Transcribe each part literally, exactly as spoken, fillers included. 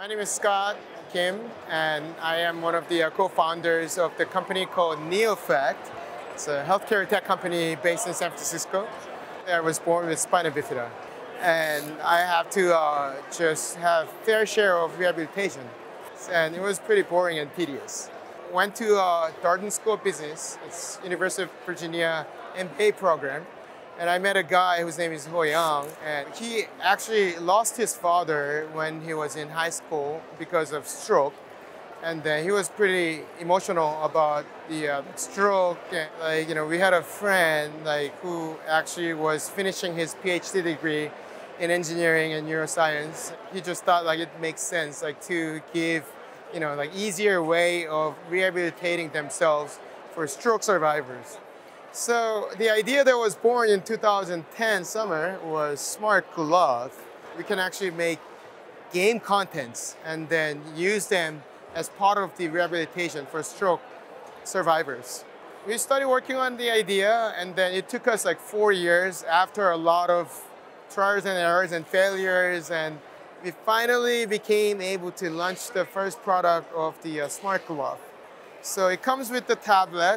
My name is Scott Kim, and I am one of the uh, co-founders of the company called NeoFact. It's a healthcare tech company based in San Francisco. I was born with spina bifida, and I have to uh, just have fair share of rehabilitation. And it was pretty boring and tedious. Went to uh, Darden School of Business. It's University of Virginia M B A program. And I met a guy whose name is Ho Yang, and he actually lost his father when he was in high school because of stroke. And then he was pretty emotional about the uh, stroke. And, like, you know, we had a friend like who actually was finishing his PhD degree in engineering and neuroscience. He just thought like it makes sense like to give, you know, like easier way of rehabilitating themselves for stroke survivors. So the idea that was born in two thousand ten summer was Smart Glove. We can actually make game contents and then use them as part of the rehabilitation for stroke survivors. We started working on the idea, and then it took us like four years after a lot of trials and errors and failures, and we finally became able to launch the first product of the uh, Smart Glove. So it comes with the tablet.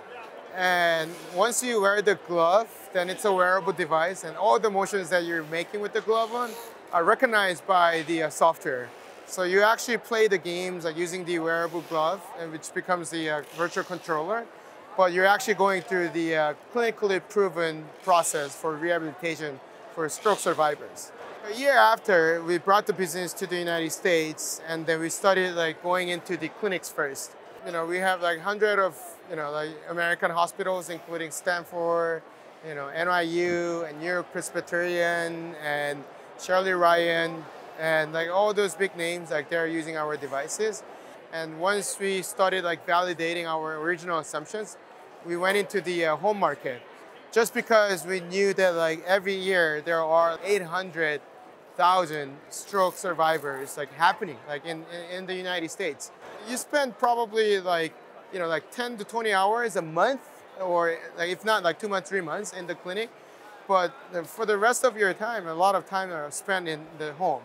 And once you wear the glove, then it's a wearable device, and all the motions that you're making with the glove on are recognized by the uh, software. So you actually play the games like using the wearable glove, and which becomes the uh, virtual controller, but you're actually going through the uh, clinically proven process for rehabilitation for stroke survivors. A year after, we brought the business to the United States, and then we started like going into the clinics first. You know, we have like hundred of, you know, like American hospitals, including Stanford, you know, N Y U, and New York Presbyterian, and Shirley Ryan, and like all those big names, like they're using our devices. And once we started like validating our original assumptions, we went into the uh, home market, just because we knew that like every year there are eight hundred thousand stroke survivors like happening like in, in, in the United States. You spend probably like, you know, like ten to twenty hours a month, or like if not like two months, three months in the clinic. But for the rest of your time, a lot of time are spent in the home.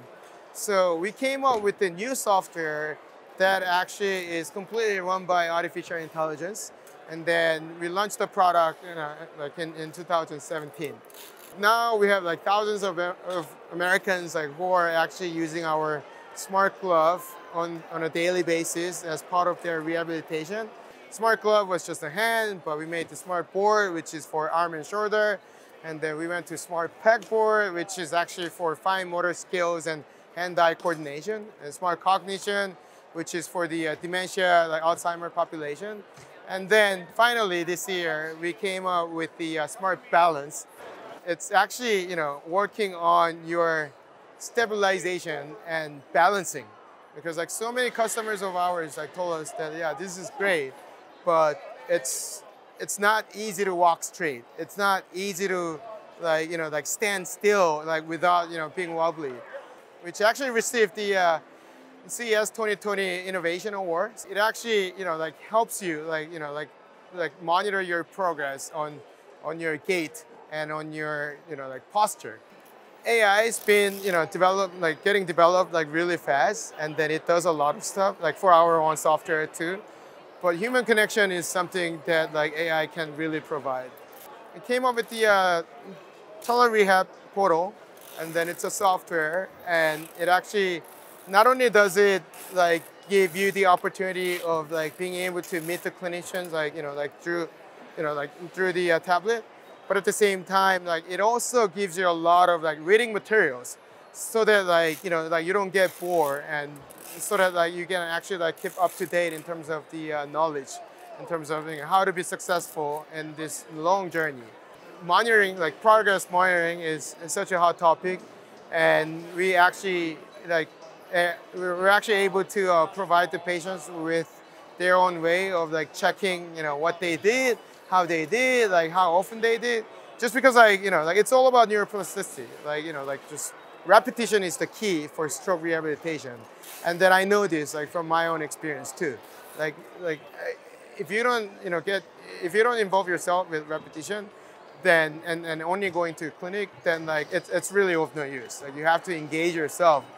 So we came up with the new software that actually is completely run by artificial intelligence. And then we launched the product, you know, like in, in two thousand seventeen. Now we have like thousands of, of Americans like who are actually using our Smart Glove on, on a daily basis as part of their rehabilitation. Smart Glove was just a hand, but we made the Smart Board, which is for arm and shoulder. And then we went to Smart Pegboard, which is actually for fine motor skills and hand-eye coordination. And Smart Cognition, which is for the uh, dementia, like Alzheimer population. And then finally this year, we came up with the uh, Smart Balance. It's actually, you know, working on your stabilization and balancing. Because like so many customers of ours like told us that, yeah, this is great, but it's it's not easy to walk straight. It's not easy to like, you know, like stand still like without, you know, being wobbly. Which actually received the uh, C E S twenty twenty Innovation Awards. It actually, you know, like helps you like, you know, like like monitor your progress on on your gait and on your, you know, like posture. A I has been, you know, developed, like getting developed like really fast, and then it does a lot of stuff, like for our own software too. But human connection is something that like A I can really provide. We came up with the uh, Telerehab portal, and then it's a software, and it actually, not only does it like give you the opportunity of like being able to meet the clinicians, like, you know, like through, you know, like through the uh, tablet, but at the same time, like it also gives you a lot of like reading materials, so that like, you know, like you don't get bored, and so that like you can actually like keep up to date in terms of the uh, knowledge, in terms of, you know, how to be successful in this long journey. Monitoring, like progress monitoring, is, is such a hot topic, and we actually like uh, we're actually able to uh, provide the patients with their own way of like checking, you know, what they did, how they did, like how often they did. Just because like, you know, like it's all about neuroplasticity. Like, you know, like just repetition is the key for stroke rehabilitation. And then I know this like from my own experience too. Like, like if you don't, you know, get, if you don't involve yourself with repetition, then, and, and only going to clinic, then like it's, it's really of no use. Like you have to engage yourself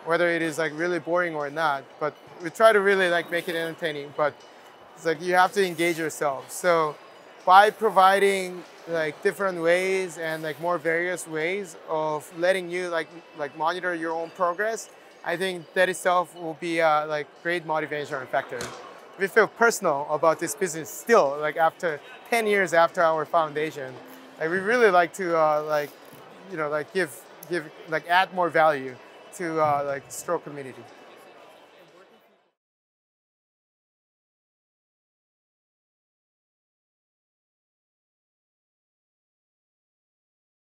whether it is like really boring or not. But we try to really like make it entertaining. But it's like you have to engage yourself. So by providing like different ways and like more various ways of letting you like like monitor your own progress, I think that itself will be a like great motivation factor. We feel personal about this business still, like after ten years after our foundation. Like we really like to uh, like you know like give give like add more value to uh, like stroke community.